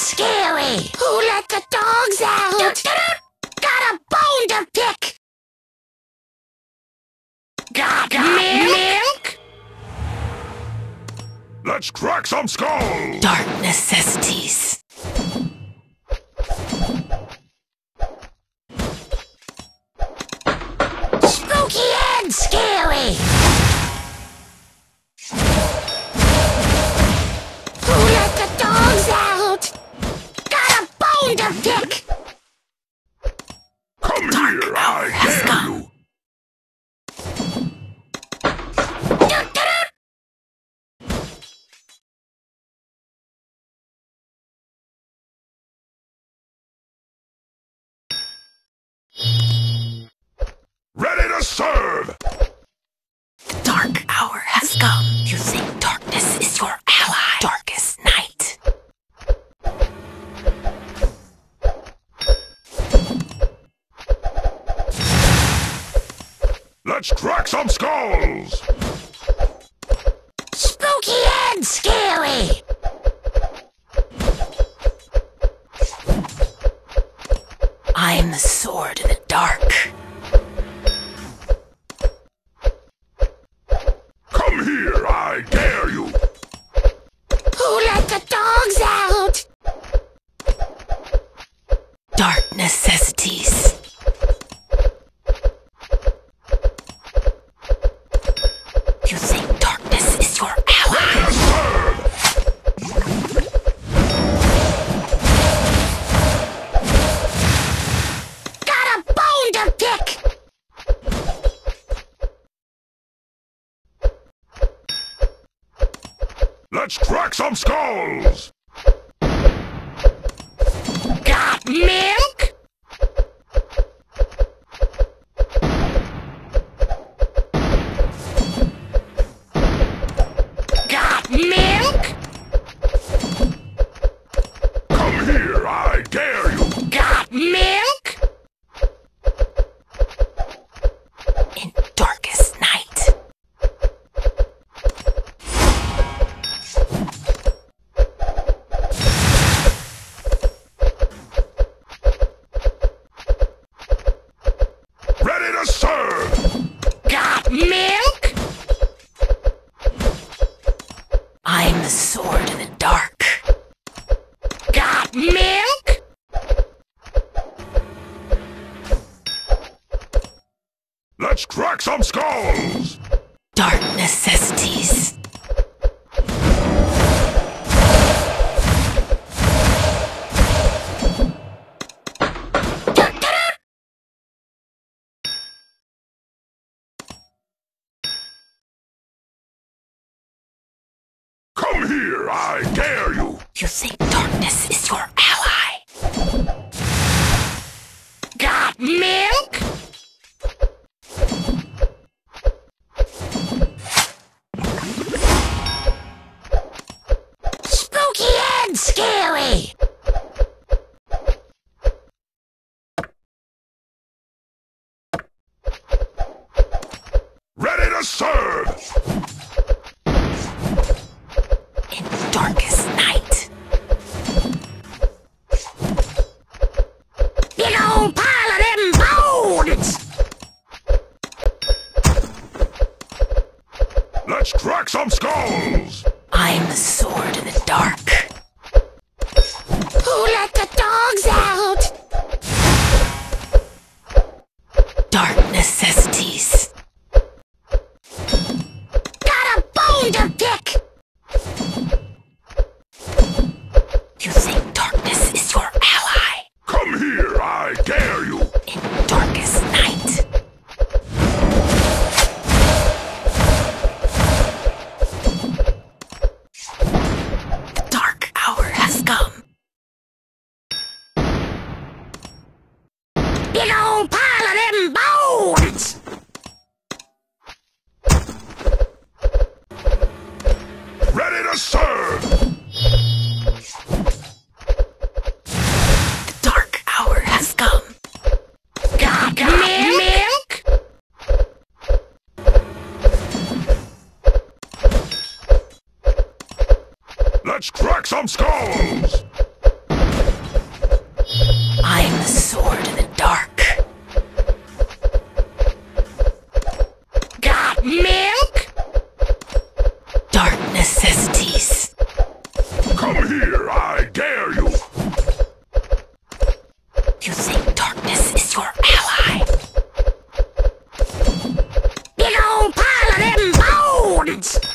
scary! Who let the dogs out? Got a bone to pick! Got milk? Let's crack some skulls! Dark necessities. Spooky and scary! Who let the dogs out? Got a bone to pick! Come here, I dare you! Ready to serve! The dark hour has come. You think darkness is your ally? Darkest night. Let's crack some skulls! Spooky and scary! I am the sword in the dark. Come here, I dare you! Who let the dogs out? Dark necessities. You think darkness is your ally? Got a bone to pick! Let's crack some skulls! Got milk? Got milk? Come here, I dare you! Got milk? In darkest night. Ready to serve! Got milk? I am the sword in the dark. Got milk? Let's crack some skulls! Dark necessities. Come here, I dare you! You think darkness is your ally? Got milk? Spooky and scary! Ready to serve! In darkest night. Big old pile of them bones! Let's crack some skulls! I am the sword in the dark. Who let the dogs out? Dark necessities. Got a bone to pick! You think darkness is your ally? Come here, I dare you! In darkest night. The dark hour has come. Big old pile of them bones! Ready to serve! The dark hour has come. Got milk? Let's crack some skulls! sword in the dark. Got milk? Dark necessities. Come here, I dare you! You think darkness is your ally? Big old pile of them bones!